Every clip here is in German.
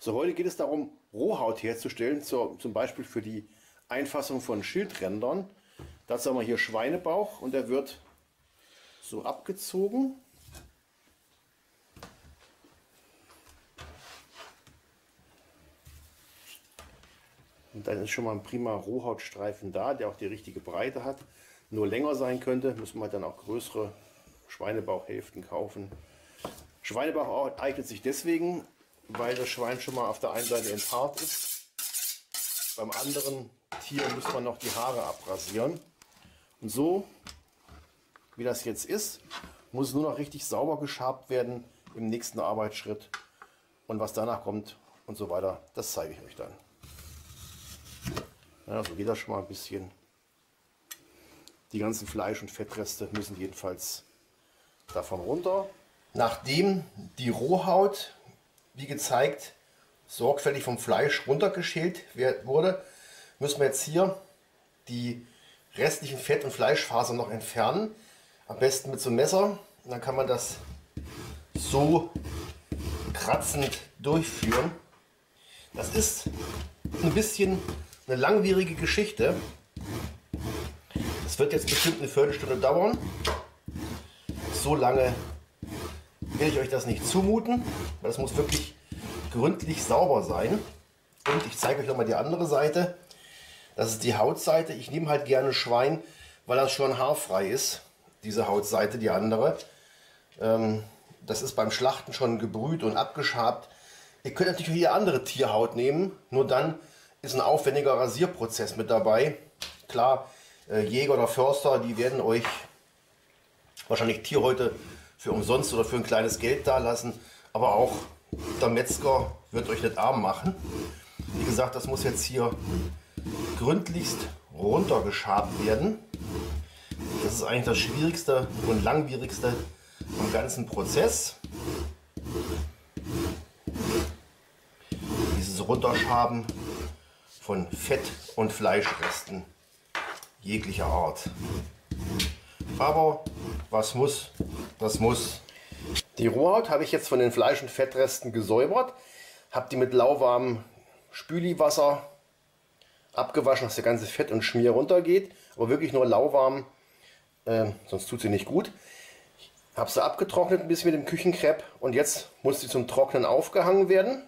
So, heute geht es darum, Rohhaut herzustellen, zum Beispiel für die Einfassung von Schildrändern. Dazu haben wir hier Schweinebauch und der wird so abgezogen. Und dann ist schon mal ein prima Rohhautstreifen da, der auch die richtige Breite hat. Nur länger sein könnte, müssen wir dann auch größere Schweinebauchhälften kaufen. Schweinebauch eignet sich deswegen, weil das Schwein schon mal auf der einen Seite enthaart ist. Beim anderen Tier muss man noch die Haare abrasieren. Und so, wie das jetzt ist, muss es nur noch richtig sauber geschabt werden im nächsten Arbeitsschritt. Und was danach kommt und so weiter, das zeige ich euch dann. Ja, so geht das schon mal ein bisschen. Die ganzen Fleisch- und Fettreste müssen jedenfalls davon runter. Nachdem die Rohhaut, wie gezeigt, sorgfältig vom Fleisch runtergeschält wurde, müssen wir jetzt hier die restlichen Fett- und Fleischfasern noch entfernen. Am besten mit so einem Messer. Und dann kann man das so kratzend durchführen. Das ist ein bisschen eine langwierige Geschichte. Es wird jetzt bestimmt eine Viertelstunde dauern. So lange will ich euch das nicht zumuten, weil das muss wirklich gründlich sauber sein. Und ich zeige euch nochmal die andere Seite. Das ist die Hautseite. Ich nehme halt gerne Schwein, weil das schon haarfrei ist. Diese Hautseite, die andere. Das ist beim Schlachten schon gebrüht und abgeschabt. Ihr könnt natürlich hier andere Tierhaut nehmen, nur dann ist ein aufwendiger Rasierprozess mit dabei. Klar, Jäger oder Förster, die werden euch wahrscheinlich Tierhäute für umsonst oder für ein kleines Geld dalassen, aber auch der Metzger wird euch nicht arm machen. Wie gesagt, das muss jetzt hier gründlichst runtergeschabt werden. Das ist eigentlich das Schwierigste und langwierigste am ganzen Prozess. Dieses Runterschaben von Fett- und Fleischresten jeglicher Art. Aber was muss, das muss. Die Rohhaut habe ich jetzt von den Fleisch- und Fettresten gesäubert, habe die mit lauwarmem Spüliwasser abgewaschen, dass der ganze Fett und Schmier runtergeht, aber wirklich nur lauwarm, sonst tut sie nicht gut. Habe sie abgetrocknet ein bisschen mit dem Küchenkrepp und jetzt muss sie zum Trocknen aufgehangen werden.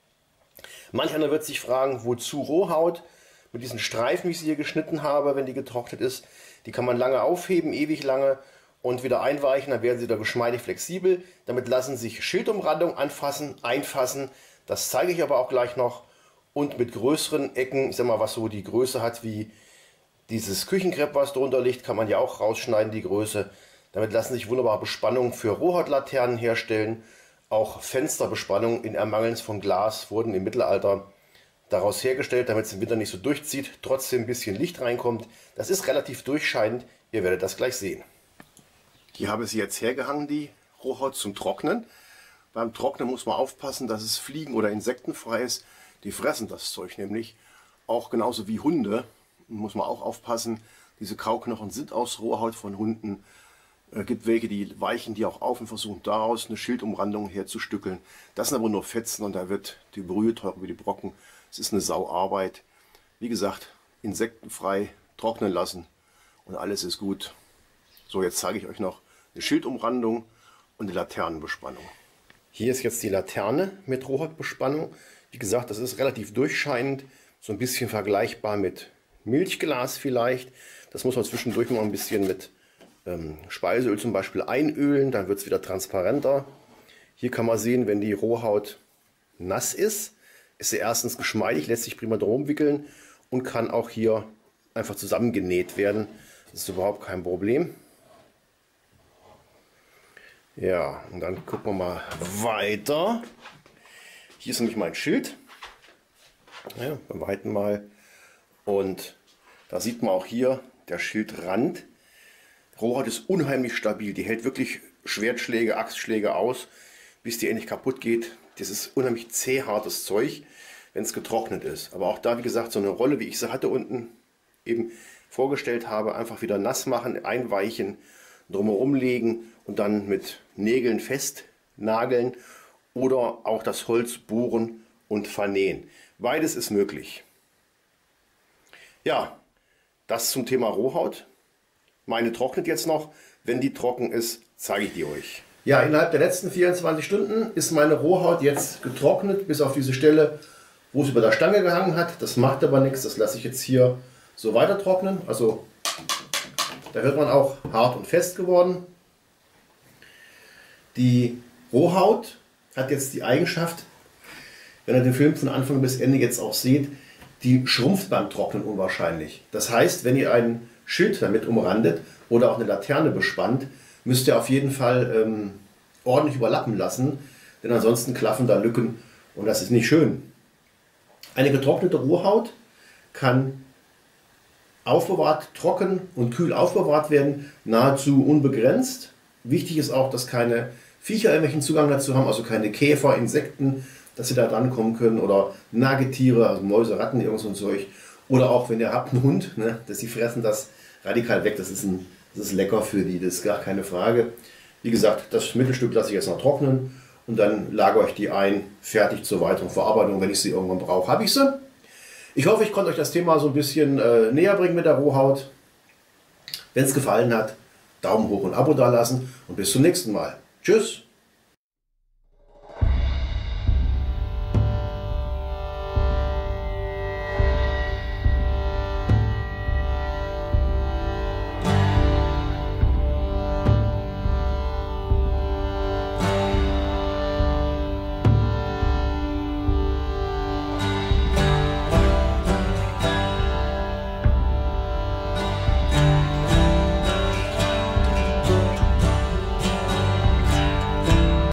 Manch einer wird sich fragen, wozu Rohhaut? Mit diesen Streifen, wie ich sie hier geschnitten habe, wenn die getrocknet ist, die kann man lange aufheben, ewig lange und wieder einweichen, dann werden sie wieder geschmeidig flexibel. Damit lassen sich Schildumrandungen anfassen, einfassen, das zeige ich aber auch gleich noch. Und mit größeren Ecken, ich sag mal, was so die Größe hat wie dieses Küchenkrepp, was drunter liegt, kann man ja auch rausschneiden, die Größe. Damit lassen sich wunderbare Bespannungen für Rohhautlaternen herstellen. Auch Fensterbespannungen in Ermangelns von Glas wurden im Mittelalter daraus hergestellt, damit es im Winter nicht so durchzieht, trotzdem ein bisschen Licht reinkommt. Das ist relativ durchscheinend, ihr werdet das gleich sehen. Hier habe ich sie jetzt hergehangen, die Rohhaut zum Trocknen. Beim Trocknen muss man aufpassen, dass es fliegen- oder insektenfrei ist. Die fressen das Zeug nämlich, auch genauso wie Hunde. Muss man auch aufpassen, diese Kauknochen sind aus Rohhaut von Hunden. Gibt welche, die weichen die auch auf und versuchen daraus eine Schildumrandung herzustückeln. Das sind aber nur Fetzen und da wird die Brühe teurer wie die Brocken. Es ist eine Sauarbeit. Wie gesagt, insektenfrei trocknen lassen und alles ist gut. So, jetzt zeige ich euch noch eine Schildumrandung und eine Laternenbespannung. Hier ist jetzt die Laterne mit Rohhautbespannung. Wie gesagt, das ist relativ durchscheinend, so ein bisschen vergleichbar mit Milchglas vielleicht. Das muss man zwischendurch mal ein bisschen mit Speiseöl zum Beispiel einölen, dann wird es wieder transparenter. Hier kann man sehen, wenn die Rohhaut nass ist, ist sie erstens geschmeidig, lässt sich prima drum wickeln und kann auch hier einfach zusammengenäht werden. Das ist überhaupt kein Problem. Ja, und dann gucken wir mal weiter. Hier ist nämlich mein Schild. Ja, beim Weiten mal. Und da sieht man auch hier der Schildrand. Rohhaut ist unheimlich stabil. Die hält wirklich Schwertschläge, Axtschläge aus, bis die endlich kaputt geht. Das ist unheimlich zäh, hartes Zeug, wenn es getrocknet ist. Aber auch da, wie gesagt, so eine Rolle, wie ich sie hatte unten eben vorgestellt habe, einfach wieder nass machen, einweichen, drumherum legen und dann mit Nägeln festnageln oder auch das Holz bohren und vernähen. Beides ist möglich. Ja, das zum Thema Rohhaut. Meine trocknet jetzt noch. Wenn die trocken ist, zeige ich die euch. Ja, innerhalb der letzten 24 Stunden ist meine Rohhaut jetzt getrocknet, bis auf diese Stelle, wo es über der Stange gehangen hat. Das macht aber nichts, das lasse ich jetzt hier so weiter trocknen. Also da hört man auch hart und fest geworden. Die Rohhaut hat jetzt die Eigenschaft, wenn ihr den Film von Anfang bis Ende jetzt auch seht, die schrumpft beim Trocknen unwahrscheinlich. Das heißt, wenn ihr ein Schild damit umrandet oder auch eine Laterne bespannt, müsst ihr auf jeden Fall ordentlich überlappen lassen, denn ansonsten klaffen da Lücken und das ist nicht schön. Eine getrocknete Rohhaut kann aufbewahrt, trocken und kühl aufbewahrt werden, nahezu unbegrenzt. Wichtig ist auch, dass keine Viecher irgendwelchen Zugang dazu haben, also keine Käfer, Insekten, dass sie da dran kommen können oder Nagetiere, also Mäuse, Ratten, irgend so ein Zeug. Oder auch, wenn ihr habt einen Hund, ne, dass sie fressen das radikal weg. Das ist lecker für die, das ist gar keine Frage. Wie gesagt, das Mittelstück lasse ich jetzt noch trocknen und dann lagere ich die ein, fertig zur weiteren Verarbeitung. Wenn ich sie irgendwann brauche, habe ich sie. Ich hoffe, ich konnte euch das Thema so ein bisschen näher bringen mit der Rohhaut. Wenn es gefallen hat, Daumen hoch und Abo dalassen und bis zum nächsten Mal. Tschüss!